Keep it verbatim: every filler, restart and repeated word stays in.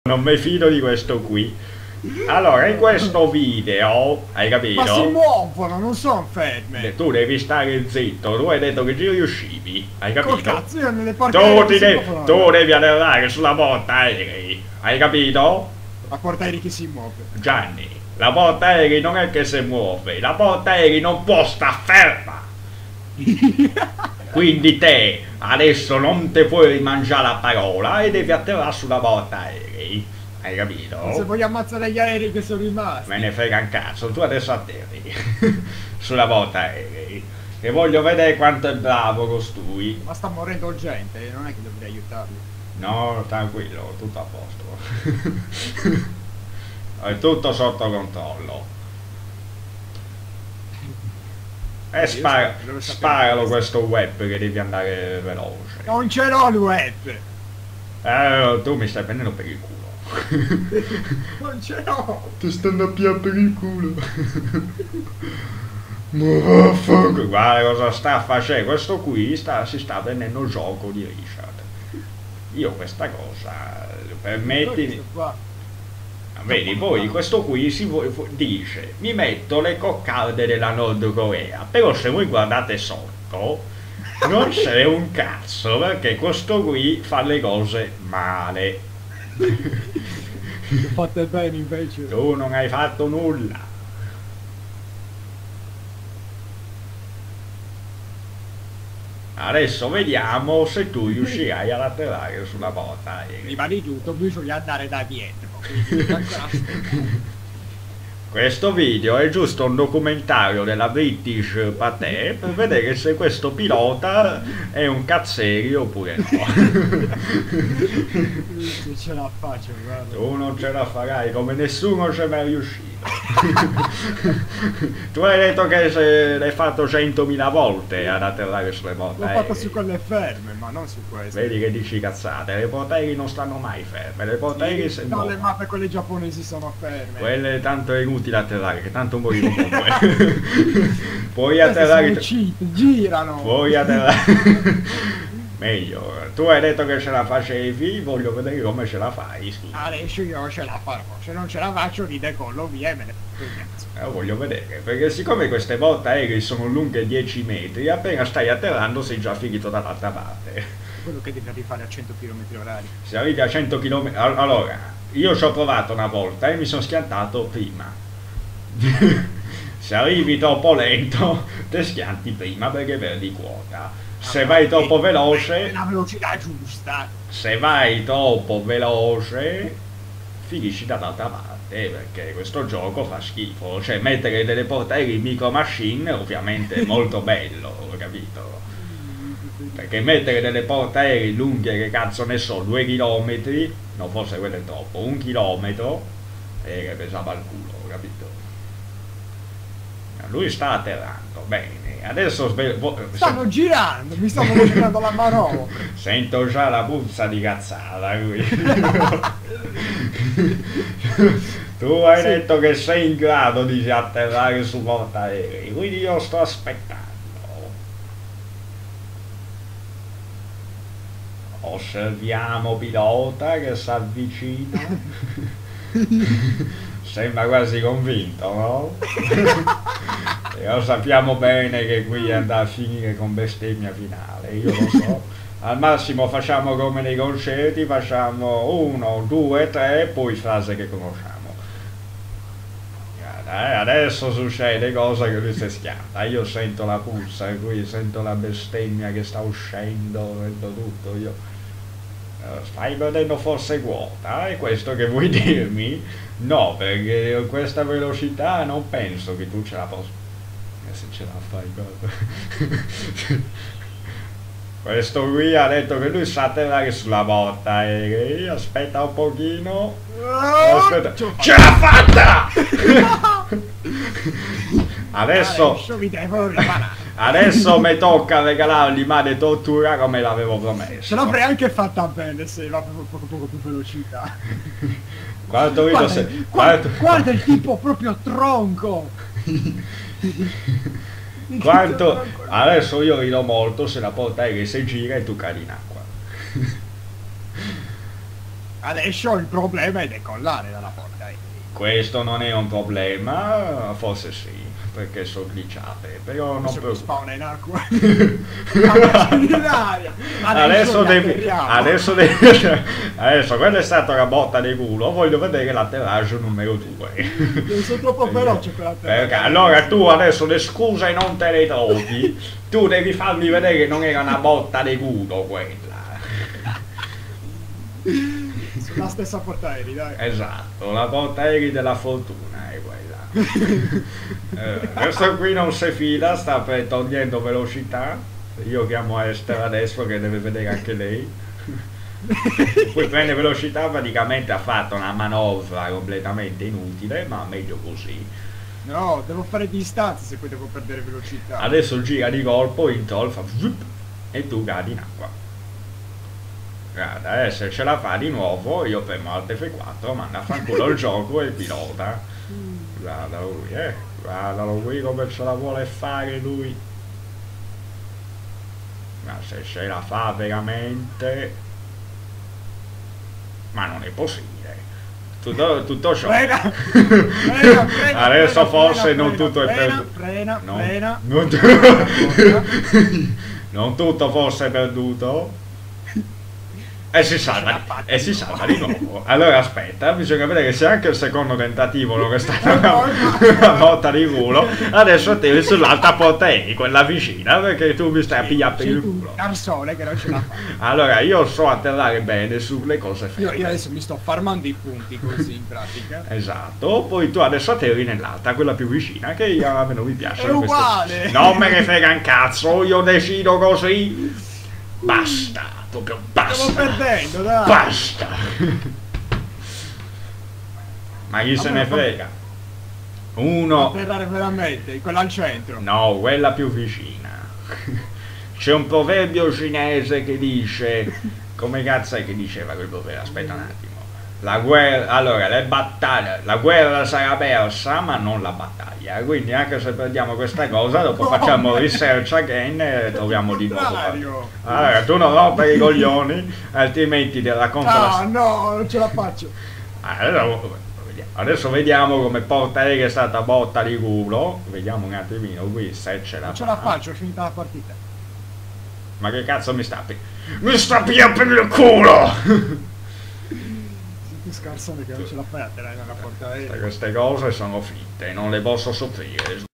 Non mi fido di questo qui. Allora, in questo video, hai capito? Ma si muovono, non sono ferme. Tu devi stare zitto, tu hai detto che ci riuscivi, hai capito? Col cazzo, io nelle porte Tu, aeree ti che si de- muovono. tu devi atterrare sulla porta aerei, hai capito? La porta aerei che si muove. Gianni, la porta aerei non è che si muove, la porta aerei non può sta ferma. Quindi te adesso non te puoi rimangiare la parola e devi atterrare sulla porta aerei, hai capito? Se voglio ammazzare gli aerei che sono rimasti. Me ne frega un cazzo, tu adesso atterri sulla porta aerei e voglio vedere quanto è bravo costui. Ma sta morendo gente, non è che dovrei aiutarli. No, tranquillo, tutto a posto. È tutto sotto controllo. E spara, sparalo questo web che devi andare veloce. Non ce l'ho il web. Eh, tu mi stai prendendo per il culo. Non ce l'ho. Ti stanno a pià per il culo. Ma vaffanculo. Guarda cosa sta facendo. Questo qui sta, si sta prendendo gioco di Richard. Io questa cosa, permettimi. Vedi, poi questo qui si vo- dice, mi metto le coccarde della Nord Corea, però se voi guardate sotto non c'è un cazzo, perché questo qui fa le cose male. Fate bene invece. Tu non hai fatto nulla. Adesso vediamo se tu riuscirai ad atterrare sulla porta. Prima di tutto bisogna andare da dietro. Questo video è giusto un documentario della British Pathé per vedere se questo pilota è un cazzerio oppure no. Se ce la faccio, guarda. Tu non ce la farai, come nessuno ci è mai riuscito. Tu hai detto che se l'hai fatto centomila volte ad atterrare sulle porte L'ho fatto aeree. su quelle ferme, ma non su queste. Vedi che dici cazzate, le porte aeree non stanno mai ferme, le porte aeree se No, le muovono. mappe quelle giapponesi sono ferme. Quelle tanto è inutile atterrare, che tanto muori comunque. Puoi Queste atterrare. sono cheat, girano. Puoi atterrare. Meglio, tu hai detto che ce la facevi, voglio vedere come ce la fai, scusa. Adesso io ce la farò, se non ce la faccio ridecollo via e me ne Eh, voglio vedere, perché siccome queste porte aeree sono lunghe dieci metri, appena stai atterrando sei già finito dall'altra parte. quello che devi fare a cento chilometri orari. Se arrivi a cento chilometri... Allora, io ci ho provato una volta e mi sono schiantato prima. Se arrivi troppo lento, te schianti prima perché perdi quota. Se vai troppo veloce... La velocità giusta. Se vai troppo veloce, finisci dall'altra parte, perché questo gioco fa schifo. Cioè, mettere delle porte aeree in micro machine ovviamente è molto bello, capito? Perché mettere delle porte aeree lunghe, che cazzo ne so, due chilometri, no forse quello è troppo, un chilometro, e che pesava il culo, capito? Lui sta atterrando, bene, adesso sve- Stanno girando, mi stanno girando la manovra. sento già la puzza di cazzata qui. Tu hai Sì. detto che sei in grado di atterrare su portaerei, quindi io sto aspettando. Osserviamo pilota che si avvicina. Sembra quasi convinto, no? E lo sappiamo bene che qui andrà a finire con bestemmia finale, io lo so. Al massimo facciamo come nei concerti, facciamo uno, due, tre, poi frase che conosciamo. Guarda, eh, adesso succede cosa che lui si schianta, io sento la puzza, qui sento la bestemmia che sta uscendo, sento tutto, io... Stai perdendo forse quota, è questo che vuoi dirmi? No, perché a questa velocità non penso che tu ce la possa... Se ce la fai, guarda. Questo qui ha detto che lui sa atterrare sulla porta aerei, aspetta un pochino. Aspetta. Ce l'ha fatta! Adesso... Adesso mi devo riparare. Adesso mi tocca regalargli male tortura come l'avevo promesso. Ce l'avrei anche fatta bene se avevo poco poco più velocità. Quanto vedo Guarda, se... guarda, Quanto... guarda il tipo proprio tronco. Quanto... Adesso io rido molto se la porta aerea si gira e tu cadi in acqua. Adesso il problema è decollare dalla porta aerei. Questo non è un problema, forse sì, perché sono glitchate, però non Adesso per... mi spawna in acqua. in aria. Adesso devi, atterriamo. adesso devi, adesso quella è stata la botta di culo, voglio vedere l'atterraggio numero due. Sono troppo veloce per atterrare. Perché allora tu adesso le scuse non te le trovi, tu devi farmi vedere che non era una botta di culo quella. Sulla stessa porta aerei, dai. Esatto, la porta aerei della fortuna è quella. eh, questo qui non si fida, sta per togliendo velocità. Io chiamo Esther adesso che deve vedere anche lei. Poi prende velocità, praticamente ha fatto una manovra completamente inutile, ma meglio così. No, devo fare distanza se poi devo perdere velocità. Adesso gira di colpo, il troll fa zup, e tu cadi in acqua. Guarda, eh, se ce la fa di nuovo, io premo Alt F quattro, manda a fanculo il gioco e il pilota. Guardalo lui, eh. Guardalo qui come ce la vuole fare lui. Ma se ce la fa veramente... Ma non è possibile. Tutto, tutto ciò. Frena, frena, frena, Adesso frena, forse frena, non tutto frena, è perduto. frena, No, frena, non, frena. non tutto forse è perduto. E si salva, e si salva di nuovo. Allora aspetta, bisogna vedere se anche il secondo tentativo non è stata una, una botta di culo. Adesso tiri sull'altra porta aerei, quella vicina, perché tu mi stai a pigliare per il culo. Carsone che non ce la fa. Allora io so atterrare bene sulle cose Io, ferme. io adesso mi sto farmando i punti così in pratica. Esatto, poi tu adesso atterri nell'altra, quella più vicina, che io, a me non mi piace. È uguale. Non me ne frega un cazzo, io decido così. Basta. Proprio basta. Stiamo perdendo, dai. Basta. Ma chi se ne frega? Uno. Atterrare veramente, quella al centro. No, quella più vicina. C'è un proverbio cinese che dice... Come cazzo è che diceva quel proverbio? Aspetta un attimo. La guerra... Allora, le battaglie... La guerra sarà persa, ma non la battaglia. Quindi anche se perdiamo questa cosa, dopo facciamo research again e troviamo di nuovo. Allora, tu non rompere i coglioni, altrimenti ti racconto la... Ah, no, non ce la faccio. Allora, adesso vediamo come porta aerei è stata botta di culo. Vediamo un attimino qui se ce la Non ce fa. la faccio, è finita la partita. Ma che cazzo mi sta pi... Mi sta pia per il culo! Senti scarsone che non ce la fai a atterrare nella porta aerea. Queste cose sono finte, non le posso soffrire.